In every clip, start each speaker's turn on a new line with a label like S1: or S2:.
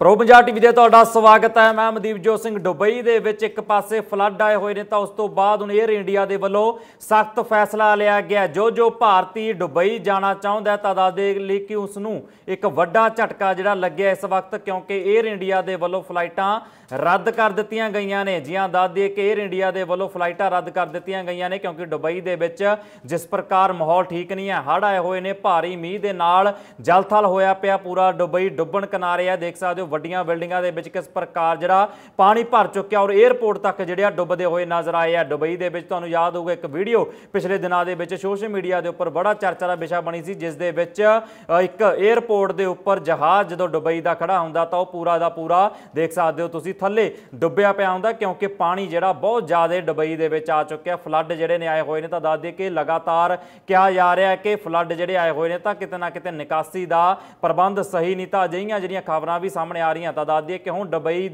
S1: Pro Punjab TV ਦੇ ਤੁਹਾਡਾ ਸਵਾਗਤ ਹੈ। ਮੈਂ ਮਨਦੀਪਜੋਤ ਸਿੰਘ। ਦੁਬਈ ਦੇ ਵਿੱਚ ਇੱਕ ਪਾਸੇ ਫਲੱਡ ਆਏ ਹੋਏ ਨੇ ਤਾਂ ਉਸ ਤੋਂ ਬਾਅਦ ਹੁਣ 에ਅਰ ਇੰਡੀਆ ਦੇ ਵੱਲੋਂ ਸਖਤ ਫੈਸਲਾ ਲਿਆ ਗਿਆ। ਜੋ ਭਾਰਤੀ ਦੁਬਈ ਜਾਣਾ ਚਾਹੁੰਦਾ ਤਾਂ ਦੱਸ ਦੇ ਲਈ ਕਿ ਉਸ ਨੂੰ ਇੱਕ ਵੱਡਾ ਝਟਕਾ ਜਿਹੜਾ ਲੱਗਿਆ ਇਸ ਵਕਤ, ਕਿਉਂਕਿ 에ਅਰ ਇੰਡੀਆ ਦੇ ਵੱਲੋਂ ਫਲਾਈਟਾਂ ਰੱਦ कर दित्तियां गईयां ने। जी हाँ, दस दिए कि एयर इंडिया के वालों फ्लाइटां रद्द कर दित्तियां गईयां ने क्योंकि दुबई दे विच जिस प्रकार माहौल ठीक नहीं है, हड़ आए हुए ने, भारी मीह दे नाल जल थल होया पिया, पूरा दुबई डुब्बण किनारे है। देख सकते हो वड्डियां बिल्डिंगां दे विच किस प्रकार जिहड़ा पानी भर चुक्या और एयरपोर्ट तक जिहड़े डुबदे हुए नज़र आए हैं। दुबई दे विच तुहानूं याद होगा एक वीडियो पिछले दिनां दे विच सोशल मीडिया के उपर बड़ा चर्चा का विषय बनी सी, जिस दे विच एक एयरपोर्ट के उपर जहाज़ जदों दुबई का खड़ा हुंदा तां ओह पूरा दा पूरा देख सकते हो तुसीं थल्ले डुब्बे पिया हुंदा, क्योंकि पानी जिहड़ा बहुत ज़्यादा दुबई दे विच आ चुक्या। फ्लड जिहड़े ने आए हुए ने तां दस दे कि लगातार कहा जा रहा है कि फ्लड जिहड़े आए हुए ने तां किते ना किते निकासी दा प्रबंध सही नहीं। तां अजिहियां जिहड़ियां खबरां भी सामने आ रही तां दस दे कि हुण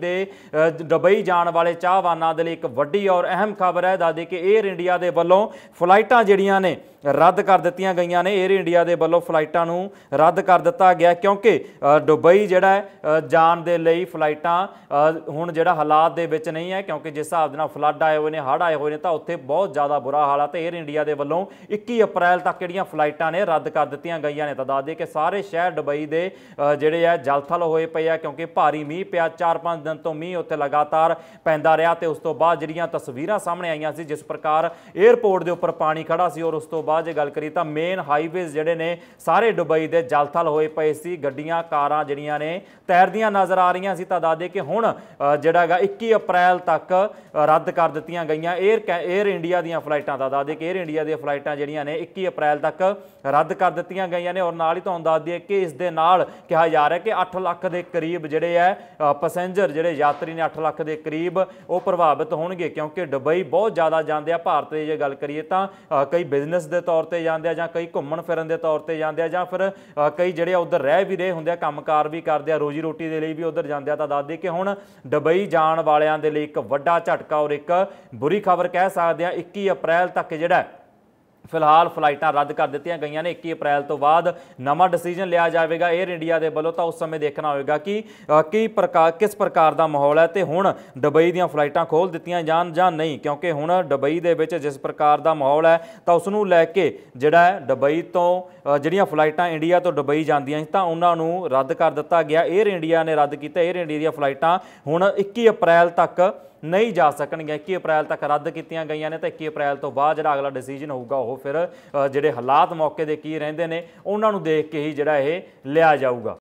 S1: दुबई जाण वाले चाहवानां दे लई एक वड्डी और अहम खबर है। दस दे कि एयर इंडिया दे वल्लों फ्लाइटां जिहड़ियां ने रद्द कर दित्तियां गईयां ने। एयर इंडिया दे वल्लों फ्लाइटां नूं रद्द कर दित्ता गया क्योंकि दुबई जिहड़ा जाण दे लई फ्लाइटां हुण जिहड़ा हालात दे विच नहीं है, क्योंकि जिस हिसाब दे नाल फ्लड आए हुए ने, हड़ आए हुए ने तां उत्थे बहुत ज़्यादा बुरा हाल है। तो एयर इंडिया दे वल्लों 21 अप्रैल तक जिहड़ियां फ्लाइटां ने रद्द कर दित्तियां गईयां ने। तां दस दे कि सारे शहर दुबई दे जिहड़े है जलथल होए पए आ, क्योंकि भारी मीह पिया, 4-5 दिन तो मीह उत्थे लगातार पैंदा रहा। तो उस तो बाद जिहड़ियां तस्वीरां सामने आईयां सी जिस प्रकार एयरपोर्ट के उपर पानी खड़ा सी, और उस तो बाद जे गल करिए तां मेन हाईवेज जिहड़े ने सारे दुबई दे जलथल होए पए सी। गड्डियां कारां जिहड़ियां ने तैरदियां नज़र आ रही सी। तां दस दे कि हुण जिहड़ा 21 अप्रैल तक रद्द कर दित्तियां गईयां एयर इंडिया दीयां फ्लाइटां। तां दस दे कि एयर इंडिया दीयां फ्लाइटां जिहड़ियां ने 21 अप्रैल तक रद्द कर दित्तियां गईयां ने। और नाल ही तुहानूं दस दईए कि इस दे नाल कहा जा रहा है कि 8 लाख के करीब जिहड़े है पैसेंजर जिहड़े यात्री ने 8 लाख के करीब वो प्रभावित होणगे, क्योंकि दुबई बहुत ज़्यादा जाते हैं। भारत की जे गल करिए तां कई बिजनेस के तौर पर जाते हैं, जां कई घूमण फिरन के तौर पर जाते हैं, जां फिर कई जिहड़े उधर रह भी रहे होंदे, कामकार भी करते हैं, रोजी रोटी के लिए भी उधर जाते हैं। तां दस दईए कि हुण दुबई जाण वालियां दे लई एक वड्डा झटका और एक बुरी खबर कह सकते हैं। 21 अप्रैल तक जिहड़ा फिलहाल फ्लाइटां रद्द कर दित्तियां गईयां ने। 21 अप्रैल तो बाद नवां डिसीजन लिया जाएगा एयर इंडिया के वलों। तो उस समय देखना होगा कि किस प्रकार का माहौल है, तो हुण दुबई दीयां फ्लाइटां खोल दित्तियां जाण जां नहीं, क्योंकि हुण दुबई दे विच जिस प्रकार का माहौल है तो उसनूं लैके जिहड़ा दुबई तो जिहड़ियां फ्लाइटां इंडिया तो दुबई जांदियां तां उन्हां नूं रद्द कर दित्ता गया। एयर इंडिया ने रद्द किया। एयर इंडिया दीयां फ्लाइटां हुण 21 अप्रैल तक नहीं जा सकणगीਆਂ। 21 अप्रैल तक रद्द कीतियां गईयां ने। तो 21 अप्रैल तो बाद जिहड़ा अगला डिसीजन होਊਗਾ ਉਹ फिर जिहड़े हालात मौके दे की रहिंदे ने उन्हां नूं देख के ही जिहड़ा ਇਹ लिया जाऊगा।